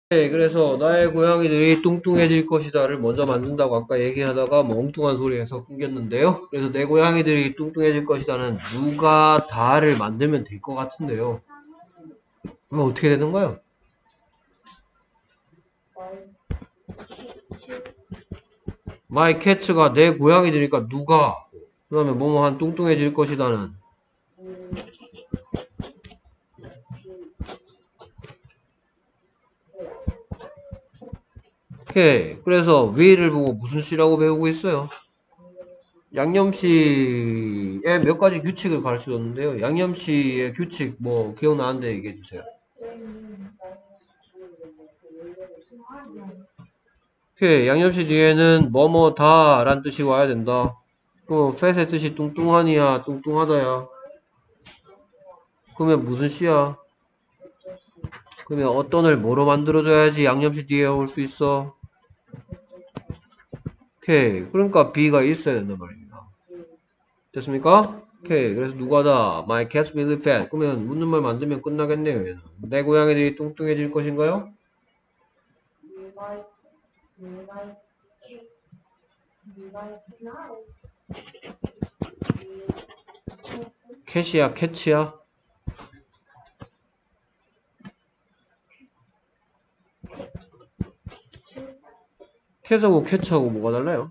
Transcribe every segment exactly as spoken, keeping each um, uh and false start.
네, 그래서 나의 고양이들이 뚱뚱해질 것이다를 먼저 만든다고 아까 얘기하다가 뭐 엉뚱한 소리에서 끊겼는데요. 그래서 내 고양이들이 뚱뚱해질 것이다는 누가 다를 만들면 될 것 같은데요. 그럼 어떻게 되는가요? My cat가 내 고양이들이니까 누가 그 다음에 뭐뭐 한 뚱뚱해질 것이다는 오케이. 그래서 will을 보고 무슨 씨라고 배우고 있어요? 양념씨의 몇 가지 규칙을 가르쳐 줬는데요. 양념씨의 규칙 뭐 기억나는데 얘기해 주세요. 오케이. 양념씨 뒤에는 뭐뭐다 란 뜻이 와야 된다. 그럼 fat의 뜻이 뚱뚱하니야 뚱뚱하다야. 그러면 무슨 씨야? 그러면 어떤을 뭐로 만들어줘야지 양념씨 뒤에 올 수 있어? 오케이. 그러니까 B가 있어야 된단 말입니다. 됐습니까? 오케이. 그래서 누가다? My cat's really fat. 그러면 묻는 말 만들면 끝나겠네요. 얘는. 내 고양이들이 뚱뚱해질 것인가요? 캣이야, 캐치야? 캣하고 캐치하고 뭐가 달라요?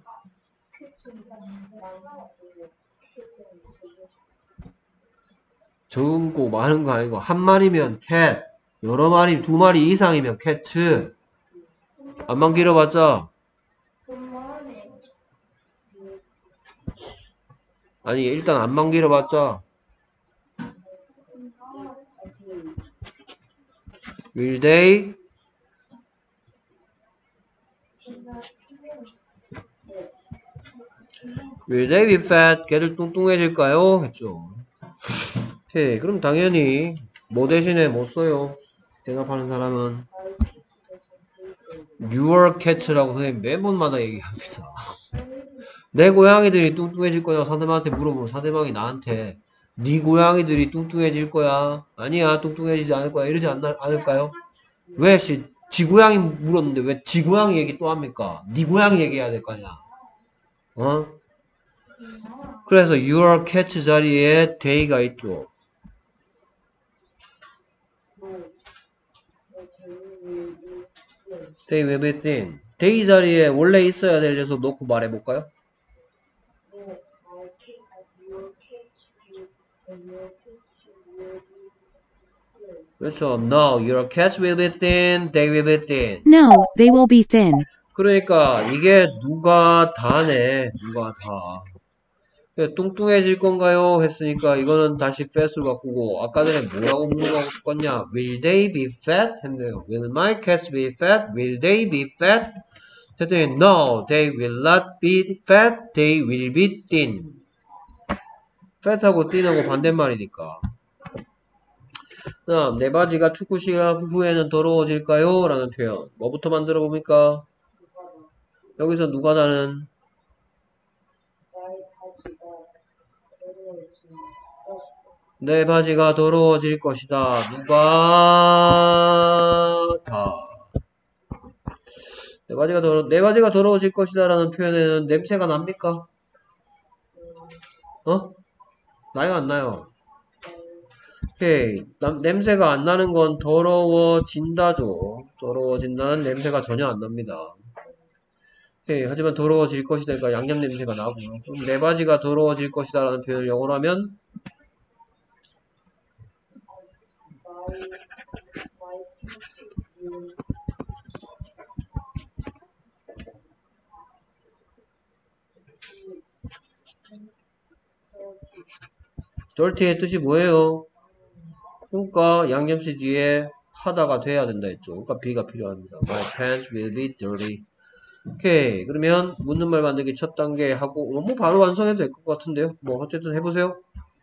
적은 거 많은 거 아니고 한 마리면 캣, 여러 마리, 두 마리 이상이면 캐츠. 안만 길어봤자 아니 일단 안만 길어봤자 will they will they be fat? 걔들 뚱뚱해질까요? 했죠. 오케이. 그럼 당연히 뭐 대신에 뭐 써요? 대답하는 사람은 your cat라고 선생님 매번마다 얘기합니다. 내 고양이들이 뚱뚱해질 거냐고 상대방한테 물어보면 상대방이 나한테 네 고양이들이 뚱뚱해질 거야? 아니야, 뚱뚱해지지 않을 거야. 이러지 않, 않을까요? 왜 씨, 지 고양이 물었는데 왜 지 고양이 얘기 또 합니까? 네 고양이 얘기해야 될 거 아니야. 어? 그래서 your cat 자리에 they가 있죠. they will be thin. they 자리에 원래 있어야 될 녀석 놓고 말해볼까요? 그렇죠. No, your cats will be thin. They will be thin. No, they will be thin. 그러니까 이게 누가 다네. 누가 다. 뚱뚱해질 건가요? 했으니까 이거는 다시 fat으로 바꾸고 아까 전에 뭐라고 물어봤냐? Will they be fat? 했네요. Will my cats be fat? Will they be fat? 했더니 No, they will not be fat. They will be thin. fat하고 thin하고 반대말이니까. 그 다음 내 바지가 축구 시간 후에는 더러워질까요? 라는 표현. 뭐부터 만들어 봅니까? 여기서 누가 다는 내 바지가 더러워질 것이다. 누가 다. 내 바지가 더러 내 바지가 더러워질 것이다 라는 표현에는 냄새가 납니까? 어? 나요 안 나요? 오케이. 남, 냄새가 안 나는 건 더러워진다죠. 더러워진다는 냄새가 전혀 안 납니다. 오케이. 하지만 더러워질 것이다. 그러니까 양념 냄새가 나고요. 그럼 내 바지가 더러워질 것이다 라는 표현을 영어로 하면 dirty의 뜻이 뭐예요? 그러니까 양념시 뒤에 하다가 돼야 된다 했죠. 그러니까 B가 필요합니다. My pants will be dirty. 오케이. 그러면 묻는 말 만들기 첫 단계 하고 어, 뭐 바로 완성해도 될 것 같은데요. 뭐 어쨌든 해보세요.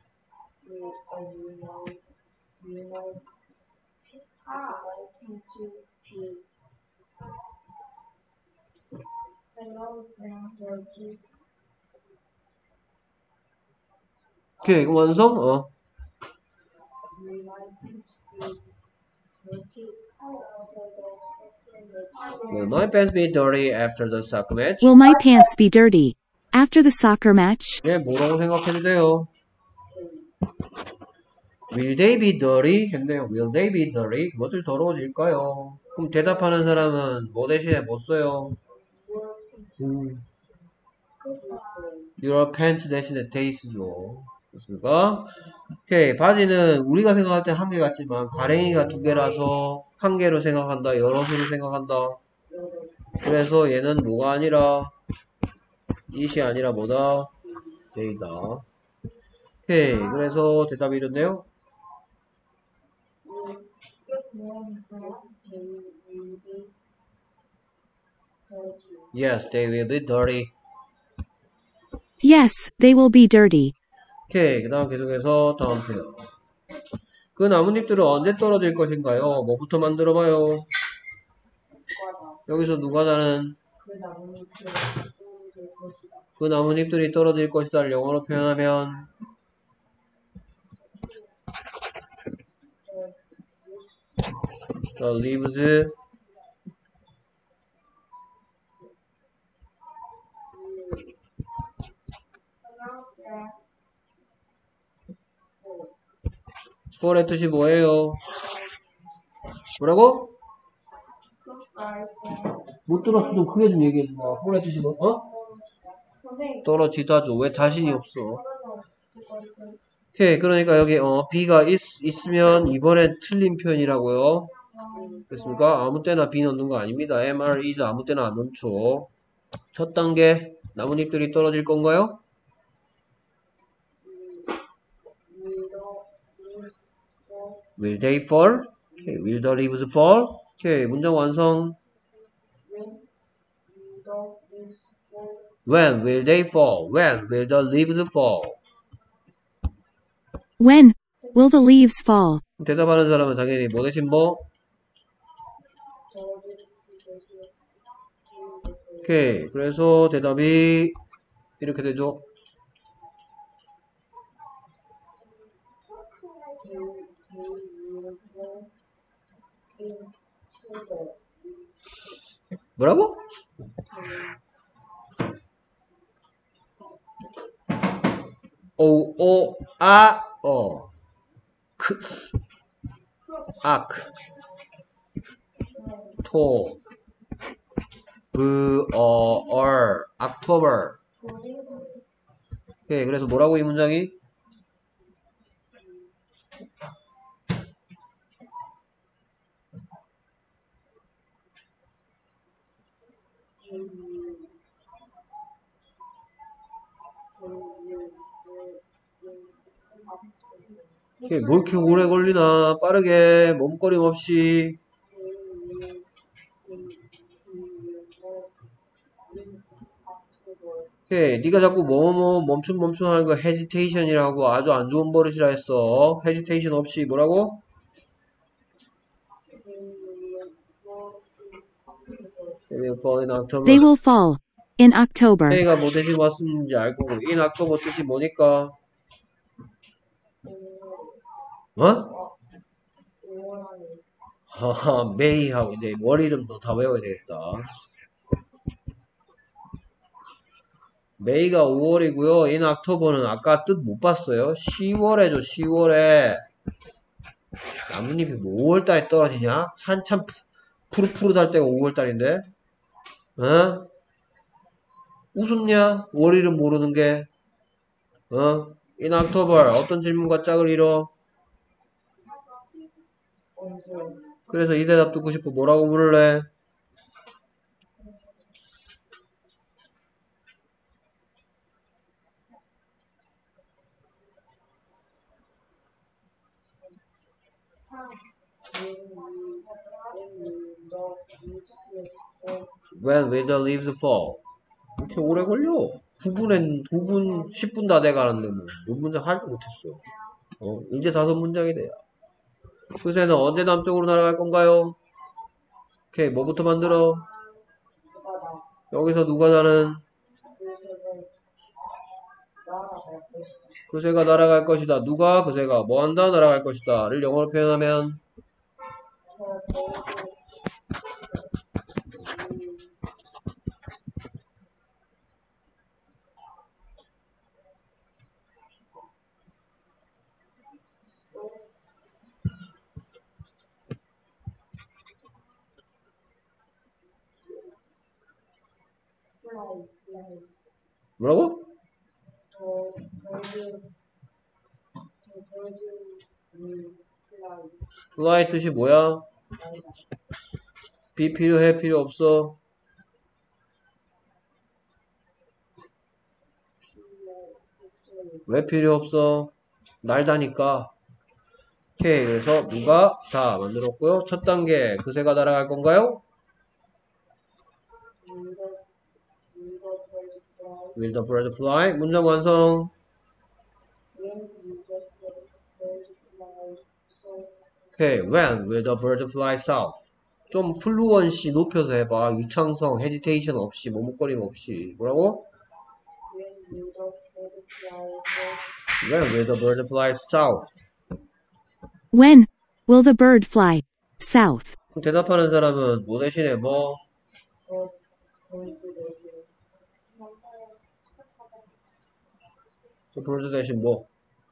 오케이. 그럼 완성? 어. Will my pants be dirty after the soccer match? Will my pants be dirty after the soccer match? 예, 뭐라고 생각해도 돼요. Will they be dirty? 했네요. Will they be dirty? 뭐들 더러워질까요? 그럼 대답하는 사람은 뭐 대신에 뭐 써요? 음. Your pants 대신에 they 쓰죠. 그렇습니까? 오케이. 바지는 우리가 생각할 때 한 개 같지만 가랭이가 두 개라서 한 개로 생각한다. 여럿으로 생각한다. 그래서 얘는 뭐가 아니라 it이 아니라 뭐다? they다. 오케이. 그래서 대답이 이렇네요. Yes, they will be dirty. Yes, they will be dirty. 오케이. 그 다음 계속해서 다음 표현. 그 나뭇잎들은 언제 떨어질 것인가요? 뭐부터 만들어봐요? 여기서 누가 다는 그 나뭇잎들이 떨어질 것이다를 영어로 표현하면 the leaves fall의 뜻이 뭐예요? 뭐라고? 못 들었어. 좀 크게 좀 얘기해 봐. fall의 뜻이 뭐? 어? 떨어지다죠. 왜 자신이 없어? 오케이. 그러니까 여기 어 B가 있, 있으면 이번엔 틀린 표현이라고요. 됐습니까? 아무 때나 B 넣는 거 아닙니다. 엠, 알, is 아무 때나 안 넣죠. 첫 단계 나뭇잎들이 떨어질 건가요? Will they fall? Okay. Will the leaves fall? 오케이. 문장 완성. When will they fall? When will the leaves fall? When will the leaves fall? 대답하는 사람은 당연히 뭐 대신 뭐? 오케이. 그래서 대답이 이렇게 되죠. 뭐라고? 오, 오, 아, 어. 크, 스, 악, 토, 그, 어, 얼, October. 오케이. 그래서 뭐라고 이 문장이? 오케이. 뭐 이렇게 오래 걸리나? 빠르게, 몸거림 없이. 오케이. 네가 자꾸 뭐뭐 멈춤 멈춤 하는 거 hesitation이라고 아주 안 좋은 버릇이라 했어. hesitation 없이 뭐라고? They will fall in October. They will fall in October. K가 뭐 대신 왔는지 알 거고 in October 뜻이 뭐니까? 어? 하하, May하고 이제 월 이름도 다 외워야 되겠다. May가 오월이고요. in October는 아까 뜻 못 봤어요. 시월에죠. 시월에 나뭇잎이 뭐 오월달에 떨어지냐? 한참 푸릇푸릇할 때가 오월달인데, 어? 우습냐? 월 이름 모르는 게, 어? in October 어떤 질문과 짝을 이뤄? 그래서 이 대답 듣고 싶어. 뭐라고 물을래? When will the leaves fall? 이렇게 오래 걸려. 구 분엔 구 분, 십 분 다 돼가는데 뭐 몇 문장 할도 못했어. 어, 이제 다섯 문장이 돼요. 그새는 언제 남쪽으로 날아갈 건가요? 오케이, 뭐부터 만들어? 여기서 누가 나는? 그새가 날아갈 것이다. 누가? 그새가 뭐 한다? 날아갈 것이다. 를 영어로 표현하면 뭐라고? fly 뜻이 뭐야? 비 필요해? 필요 없어? 왜 필요 없어? 날다니까. 오케이. 그래서 누가 다 만들었고요. 첫 단계 그새가 날아갈 건가요? Will the bird fly? 문장 완성. 오케이. When will the bird fly south? 좀 플루언시 높여서 해봐. 유창성, 헤지테이션 없이, 머뭇거림 없이. 뭐라고? When will the bird fly south? When will the bird fly south? 그럼 대답하는 사람은 뭐 대신에 뭐? 그 bird 대신 뭐?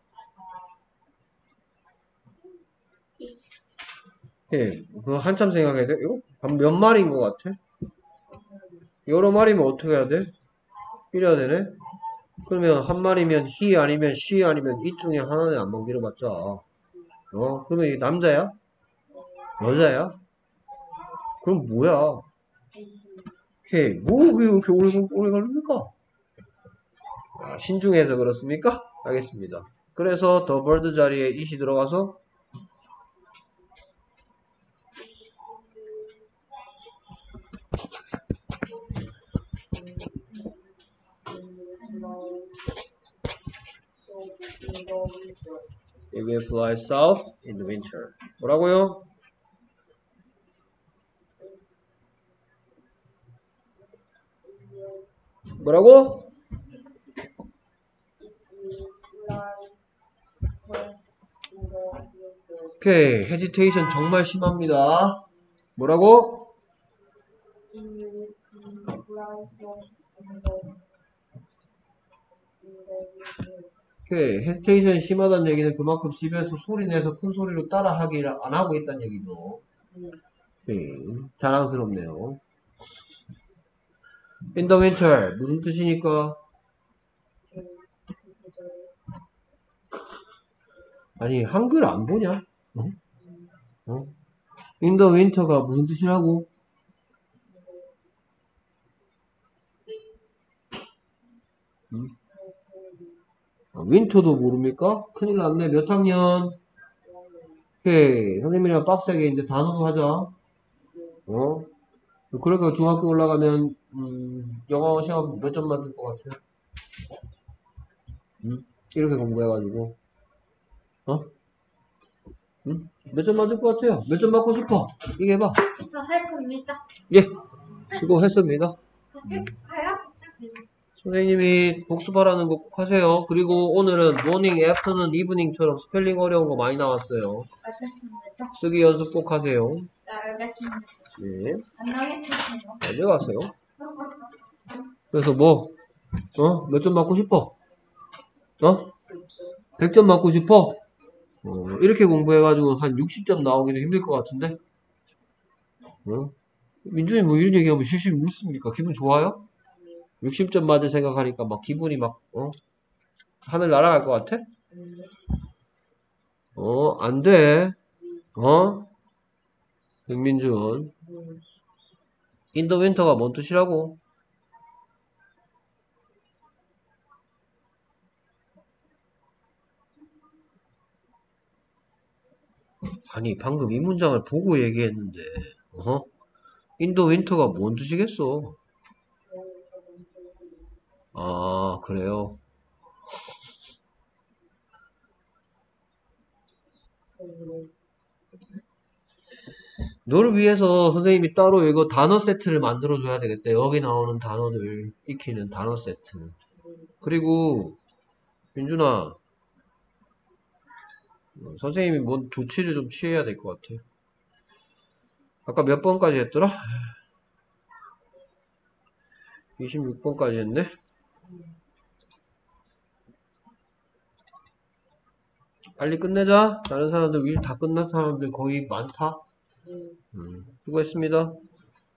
오케이. 그거 한참 생각해야 돼? 이거 몇 마리인 것 같아? 여러 마리면 어떻게 해야 돼? 이래야 되네? 그러면 한 마리면 he 아니면 she 아니면 it 중에 하나는 안 만들어봤자. 어? 그러면 이게 남자야? 여자야? 그럼 뭐야? 오케이. 뭐 그게 그렇게 오래, 오래 걸립니까? 아, 신중해서 그렇습니까? 알겠습니다. 그래서 the bird 자리에 it이 들어가서 it will fly south in the winter. 뭐라고요? 뭐라고? 오케이. 헤지테이션 정말 심합니다. 뭐라고? 오케이. 헤지테이션 심하다는 얘기는 그만큼 집에서 소리 내서 큰 소리로 따라 하기를 안 하고 있다는 얘기죠. 오케이. 자랑스럽네요. In the winter. 무슨 뜻이니까? 아니, 한글 안 보냐? 어? 어? In the winter가 무슨 뜻이라고? 음? 아, 윈터도 모릅니까? 큰일 났네. 몇 학년? 오케이. 선생님이랑 빡세게 이제 단어도 하자. 어? 그러니까 중학교 올라가면, 음, 영어 시험 몇 점 맞을 것 같아요? 음? 이렇게 공부해가지고. 어? 음? 몇 점 맞을 것 같아요? 몇 점 맞고 싶어? 얘기해봐. 저 했습니다. 예. 수고했습니다. 가요? 선생님이 복습하라는 거 꼭 하세요. 그리고 오늘은 morning, afternoon, evening처럼 스펠링 어려운 거 많이 나왔어요. 알겠습니다. 쓰기 연습 꼭 하세요. 알겠습니다. 네. 안녕히 계세요. 언제 갔어요? 그래서 뭐, 어? 몇 점 맞고 싶어? 어? 백 점 맞고 싶어? 어, 이렇게 공부해가지고 한 육십 점 나오기도 힘들 것 같은데? 어? 민준이 뭐 이런 얘기하면 실실 웃습니까? 기분 좋아요? 육십 점 맞을 생각하니까 막 기분이 막, 어? 하늘 날아갈 것 같아? 어, 안 돼. 어? 백민준. 인더 윈터가 뭔 뜻이라고? 아니, 방금 이 문장을 보고 얘기했는데, 어? 인더 윈터가 뭔 뜻이겠어? 아, 그래요? 너를 위해서 선생님이 따로 이거 단어 세트를 만들어줘야 되겠대. 여기 나오는 단어들 익히는 단어 세트. 그리고, 민준아, 선생님이 뭔 조치를 좀 취해야 될 것 같아. 아까 몇 번까지 했더라? 이십육 번까지 했네? 빨리 끝내자. 다른 사람들 일 다 끝난 사람들 거의 많다. 음, 수고했습니다.